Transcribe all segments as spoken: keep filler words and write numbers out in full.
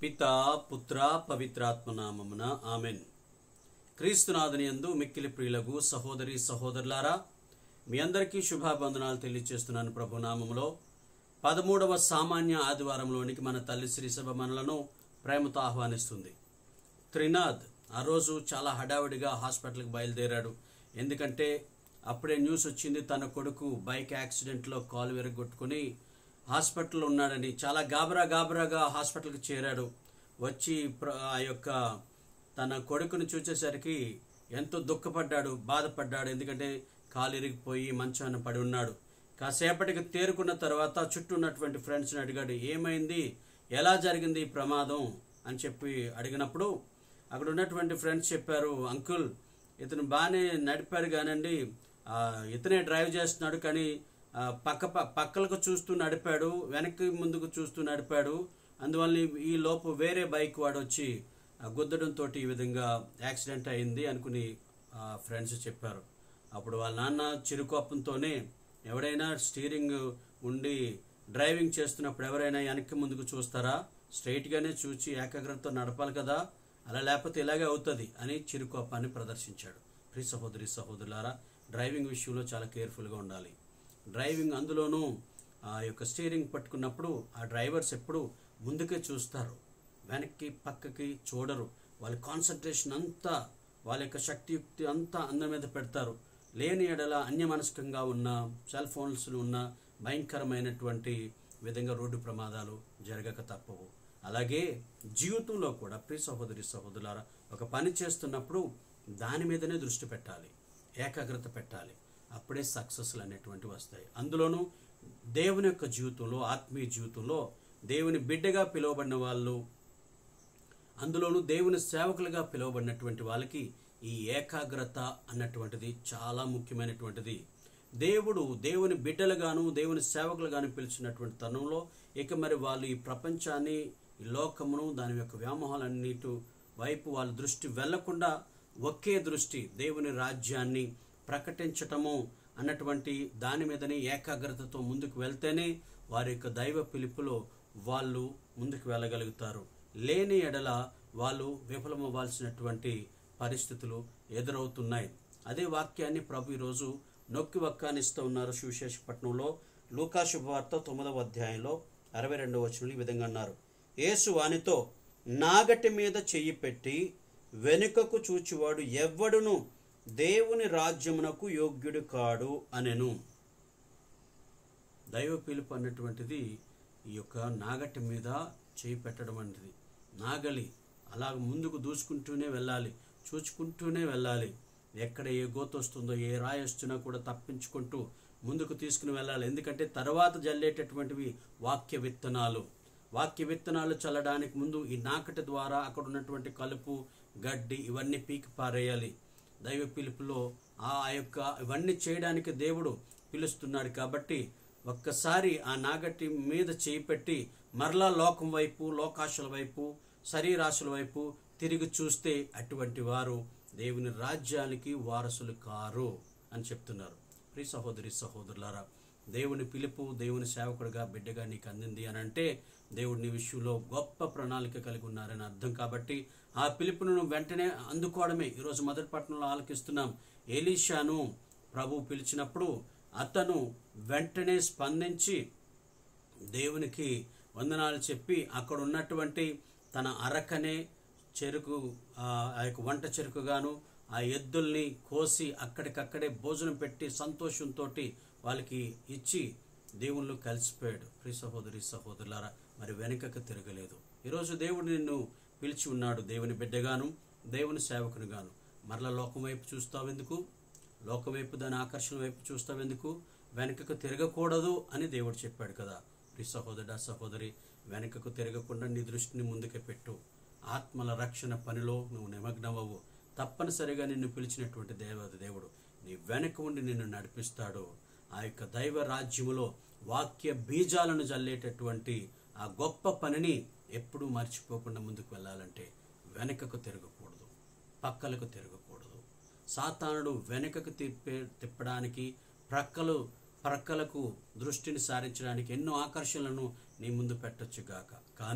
పితా పుత్ర పవిత్రాత్మ నామమున ఆమెన్. క్రీస్తునాథుని యందు మిక్కిలి ప్రియులకు సహోదరి సహోదరులారా, మీ అందరికీ శుభాబంధనాలు తెలియజేస్తున్నాను. ప్రభు నామములో పదమూడవ సామాన్య ఆదివారంలోనికి మన తల్లి శ్రీసభ మనలను ప్రేమతో ఆహ్వానిస్తుంది. త్రినాథ్ ఆ రోజు చాలా హడావిడిగా హాస్పిటల్కి బయలుదేరాడు. ఎందుకంటే అప్పుడే న్యూస్ వచ్చింది, తన కొడుకు బైక్ యాక్సిడెంట్లో కాలు విరగొట్టుకుని హాస్పిటల్లో ఉన్నాడని. చాలా గాబరా గాబరాగా హాస్పిటల్కి చేరాడు. వచ్చి ఆ యొక్క తన కొడుకును చూసేసరికి ఎంతో దుఃఖపడ్డాడు, బాధపడ్డాడు. ఎందుకంటే కాలు ఇరిగిపోయి మంచాన పడి ఉన్నాడు. కాసేపటికి తేరుకున్న తర్వాత చుట్టూ ఉన్నటువంటి ఫ్రెండ్స్ని అడిగాడు, ఏమైంది, ఎలా జరిగింది ఈ ప్రమాదం అని చెప్పి అడిగినప్పుడు అక్కడ ఉన్నటువంటి ఫ్రెండ్స్ చెప్పారు, అంకుల్ ఇతను బాగానే నడిపారు కానండి, ఇతనే డ్రైవ్ చేస్తున్నాడు కానీ పక్క పక్కలకు చూస్తూ నడిపాడు, వెనక్కి ముందుకు చూస్తూ నడిపాడు, అందువల్ల ఈ లోపు వేరే బైక్ వాడు వచ్చి గుద్దడంతో ఈ విధంగా యాక్సిడెంట్ అయింది అనుకుని ఫ్రెండ్స్ చెప్పారు. అప్పుడు వాళ్ళ నాన్న చిరుకోపంతోనే, ఎవడైనా స్టీరింగ్ ఉండి డ్రైవింగ్ చేస్తున్నప్పుడు ఎవరైనా వెనక్కి ముందుకు చూస్తారా, స్ట్రైట్గానే చూచి ఏకాగ్రతతో నడపాలి కదా, అలా లేకపోతే ఇలాగే అవుతుంది అని చిరుకోపాన్ని ప్రదర్శించాడు. ప్రియ సహోదరి సహోదరులారా, డ్రైవింగ్ విషయంలో చాలా కేర్ఫుల్గా ఉండాలి. డ్రైవింగ్ అందులోనూ ఆ యొక్క స్టీరింగ్ పట్టుకున్నప్పుడు ఆ డ్రైవర్స్ ఎప్పుడు ముందుకే చూస్తారు, వెనక్కి పక్కకి చూడరు. వాళ్ళ కాన్సన్ట్రేషన్ అంతా, వాళ్ళ యొక్క శక్తియుక్తి అంతా అందరి మీద పెడతారు. లేని ఎడల అన్యమనస్కంగా ఉన్న సెల్ ఫోన్స్ ఉన్న భయంకరమైనటువంటి విధంగా రోడ్డు ప్రమాదాలు జరగక తప్పవు. అలాగే జీవితంలో కూడా ప్రియ సహోదరి సహోదరులారా, ఒక పని చేస్తున్నప్పుడు దాని మీదనే దృష్టి పెట్టాలి, ఏకాగ్రత పెట్టాలి. అప్పుడే సక్సెస్లు అనేటువంటివి వస్తాయి. అందులోనూ దేవుని యొక్క జీవితంలో, ఆత్మీయ జీవితంలో దేవుని బిడ్డగా పిలువబడిన వాళ్ళు, అందులోనూ దేవుని సేవకులుగా పిలువబడినటువంటి వాళ్ళకి ఈ ఏకాగ్రత అన్నటువంటిది చాలా ముఖ్యమైనటువంటిది. దేవుడు దేవుని బిడ్డలుగాను దేవుని సేవకులుగాను పిలిచినటువంటి తరుణంలో ఇక మరి వాళ్ళు ఈ ప్రపంచాన్ని, ఈ లోకమును, దాని యొక్క వ్యామోహాలన్నిటి వైపు వాళ్ళ దృష్టి వెళ్లకుండా ఒకే దృష్టి దేవుని రాజ్యాన్ని ప్రకటించటము అన్నటువంటి దాని మీదనే ఏకాగ్రతతో ముందుకు వెళ్తేనే వారి యొక్క దైవ పిలుపులో వాళ్ళు ముందుకు వెళ్ళగలుగుతారు. లేని ఎడల వాళ్ళు విఫలమవ్వాల్సినటువంటి పరిస్థితులు ఎదురవుతున్నాయి. అదే వాక్యాన్ని ప్రభు ఈరోజు నొక్కి వక్కానిస్తూ ఉన్నారు. సువిశేషపట్నంలో లూకా శుభవార్త తొమ్మిదవ అధ్యాయంలో అరవై రెండవ వచనంలో ఈ విధంగా అన్నారు, యేసు వానితో, నాగటి మీద చెయ్యి పెట్టి వెనుకకు చూచువాడు ఎవ్వడును దేవుని రాజ్యమునకు యోగ్యుడు కాడు అనెను. దైవ పిలుపు అన్నటువంటిది ఈ యొక్క నాగటి మీద చేయి పెట్టడం అనేది. నాగలి అలా ముందుకు దూసుకుంటూనే వెళ్ళాలి, చూచుకుంటూనే వెళ్ళాలి. ఎక్కడ ఏ గోత వస్తుందో, ఏ రాయి వస్తున్నా కూడా తప్పించుకుంటూ ముందుకు తీసుకుని వెళ్ళాలి. ఎందుకంటే తర్వాత జల్లేటటువంటివి వాక్య విత్తనాలు. వాక్య విత్తనాలు చల్లడానికి ముందు ఈ నాకటి ద్వారా అక్కడ ఉన్నటువంటి కలుపు, గడ్డి ఇవన్నీ పీకి పారేయాలి. దైవ పిలుపులో ఆ యొక్క ఇవన్నీ చేయడానికి దేవుడు పిలుస్తున్నాడు. కాబట్టి ఒక్కసారి ఆ నాగటి మీద చేయి పెట్టి మరలా లోకం వైపు, లోకాశల వైపు, శరీరాశుల వైపు తిరిగి చూస్తే అటువంటి వారు దేవుని రాజ్యానికి వారసులు కారు అని చెప్తున్నారు. ప్రియ సహోదరి సహోదరులారా, దేవుని పిలుపు దేవుని సేవకుడిగా బిడ్డగా నీకు అందింది అని అంటే దేవుడు నీ విషయంలో గొప్ప ప్రణాళిక కలిగి ఉన్నారని అర్థం. కాబట్టి ఆ పిలుపును వెంటనే అందుకోవడమే ఈరోజు మొదటి పట్టణంలో ఆలకిస్తున్నాం. ఎలీషాను ప్రభు పిలిచినప్పుడు అతను వెంటనే స్పందించి దేవునికి వందనాలు చెప్పి అక్కడ ఉన్నటువంటి తన అరకనే చెరుకు, ఆ యొక్క వంట చెరుకుగాను ఆ ఎద్దుల్ని కోసి అక్కడికక్కడే భోజనం పెట్టి సంతోషంతో వాళ్ళకి ఇచ్చి దేవుళ్ళు కలిసిపోయాడు. ప్రియ సహోదరి సహోదరులారా, మరి వెనుకకు తిరగలేదు. ఈరోజు దేవుడు నిన్ను పిలిచి ఉన్నాడు, దేవుని బిడ్డగాను దేవుని సేవకునిగాను. మరలా లోకం వైపు చూస్తావెందుకు, లోకం వైపు దాని ఆకర్షణ వైపు చూస్తావెందుకు, వెనుకకు తిరగకూడదు అని దేవుడు చెప్పాడు కదా. ప్రియ సహోదరుడా సహోదరి, వెనుకకు తిరగకుండా నీ దృష్టిని ముందుకే పెట్టు. ఆత్మల రక్షణ పనిలో నువ్వు నిమగ్నమవు. తప్పనిసరిగా నిన్ను పిలిచినటువంటి దేవత దేవుడు నీ వెనక ఉండి నిన్ను నడిపిస్తాడు. ఆ యొక్క దైవ రాజ్యములో వాక్య బీజాలను జల్లేటటువంటి ఆ గొప్ప పనిని ఎప్పుడూ మర్చిపోకుండా ముందుకు వెళ్ళాలంటే వెనకకు తిరగకూడదు, పక్కలకు తిరగకూడదు. సాతానుడు వెనకకు తిప్పే తిప్పడానికి ప్రక్కలు ప్రక్కలకు దృష్టిని సారించడానికి ఎన్నో ఆకర్షణలను నీ ముందు పెట్టొచ్చుగాక. కానీ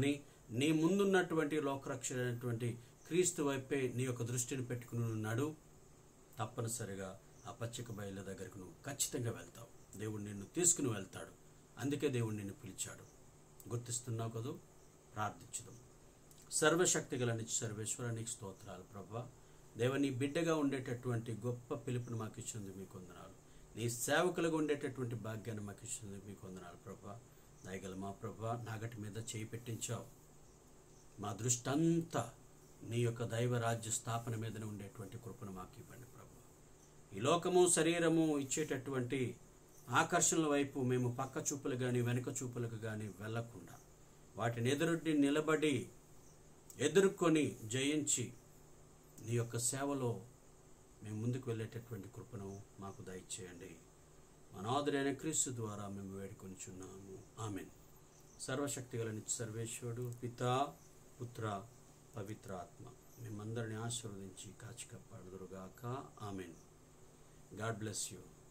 నీ ముందున్నటువంటి లోకరక్షణటువంటి క్రీస్తు వైపే నీ యొక్క దృష్టిని పెట్టుకుని ఉన్నాడు, తప్పనిసరిగా ఆ పచ్చిక బయళ్ళ దగ్గరకు నువ్వు ఖచ్చితంగా వెళ్తావు. దేవుడు నిన్ను తీసుకుని వెళ్తాడు. అందుకే దేవుడు నిన్ను పిలిచాడు. గుర్తిస్తున్నావు కదూ? ప్రార్థించుదాం. సర్వశక్తి గల నిత్య సర్వేశ్వర, నీకు స్తోత్రాలు ప్రభా. దేవ, నీ బిడ్డగా ఉండేటటువంటి గొప్ప పిలుపుని మాకు ఇచ్చింది మీకు వందనాలు. నీ సేవకులుగా ఉండేటటువంటి భాగ్యాన్ని మాకు ఇచ్చింది మీకు వందనాలు ప్రభా. దయగల మా ప్రభా, నాగటి మీద చేయి పెట్టించావు. మా దృష్టి అంతా నీ యొక్క దైవ రాజ్య స్థాపన మీదనే ఉండేటువంటి కృపను మాకు ఇవ్వండి ప్రభా. ఈ లోకము శరీరము ఇచ్చేటటువంటి ఆకర్షణల వైపు మేము పక్క చూపులు కానీ వెనుక చూపులకు కానీ వెళ్లకుండా వాటిని ఎదురుడ్డి నిలబడి ఎదుర్కొని జయించి నీ యొక్క సేవలో మేము ముందుకు వెళ్ళేటటువంటి కృపను మాకు దయచేయండి. అనాథుడైన క్రీస్తు ద్వారా మేము వేడుకొనిచున్నాము. ఆమెన్. సర్వశక్తి గల నిత్య సర్వేశ్వరుడు, పితా, పుత్ర, పవిత్ర ఆత్మ మిమ్మందరిని ఆశీర్వదించి కాచి కాపాడుదురుగాక. ఆమెన్. God bless you.